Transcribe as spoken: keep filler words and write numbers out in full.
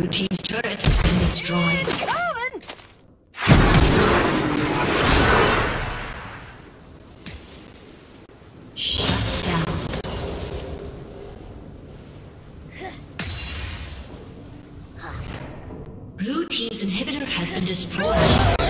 Blue team's turret has been destroyed. Shut down. Blue team's inhibitor has been destroyed.